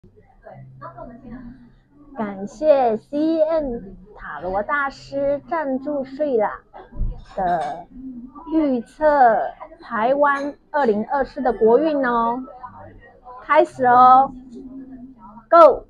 感谢 CN 塔罗大师赞助睡啦的预测台湾2024的国运哦，开始哦 ，Go！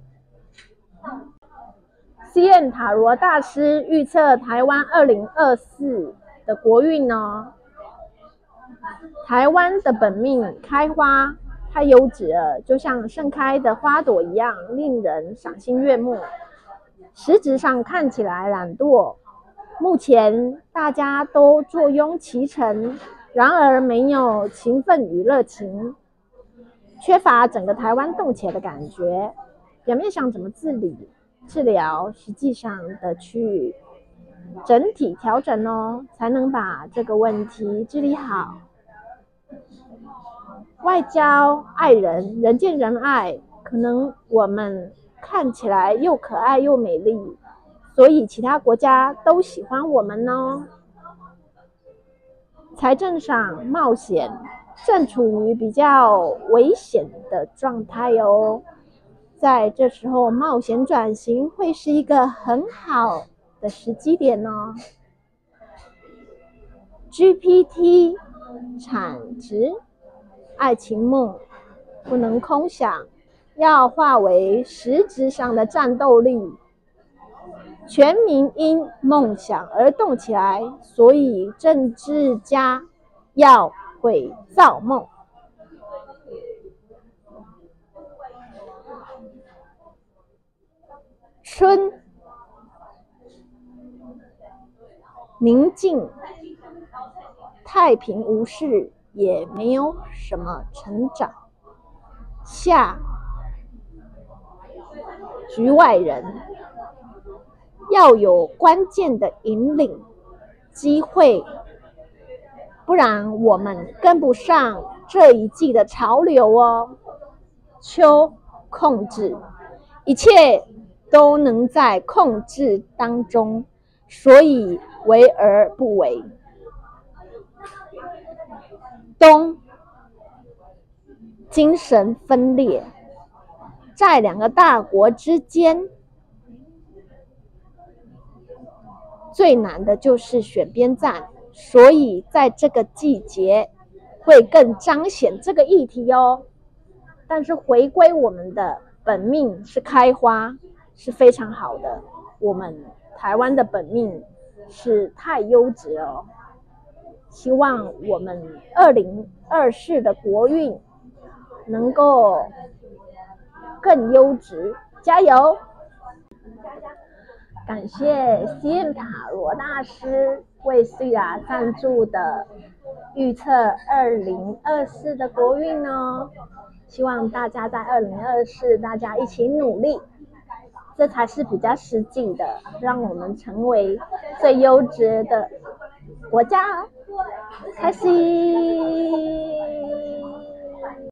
CN 塔罗大师预测台湾2024的国运哦，台湾的本命开花太优质了，就像盛开的花朵一样，令人赏心悦目。实质上看起来懒惰，目前大家都坐拥其成，然而没有勤奋与热情，缺乏整个台湾动起来的感觉。表面上怎么治疗，实际上的去整体调整哦，才能把这个问题治理好。外交、爱人，人见人爱，可能我们看起来又可爱又美丽，所以其他国家都喜欢我们哦。财政上冒险，正处于比较危险的状态哦。在这时候冒险转型会是一个很好的时机点哦。GPT 产值，爱情梦不能空想，要化为实质上的战斗力。全民因梦想而动起来，所以政治家要会造梦。春，宁静，太平无事，也没有什么成长。夏，局外人，要有关键的引领机会，不然我们跟不上这一季的潮流哦。秋，控制，一切都能在控制当中，所以为而不为。冬，精神分裂，在两个大国之间，最难的就是选边站，所以在这个季节会更彰显这个议题哦。但是回归我们的本命是开花，是非常好的。我们台湾的本命是太优质哦，希望我们2024的国运能够更优质，加油！感谢 CN 塔罗大师为 Sira 赞助的预测2024的国运哦，希望大家在2024大家一起努力，这才是比较实际的，让我们成为最优质的国家，开心。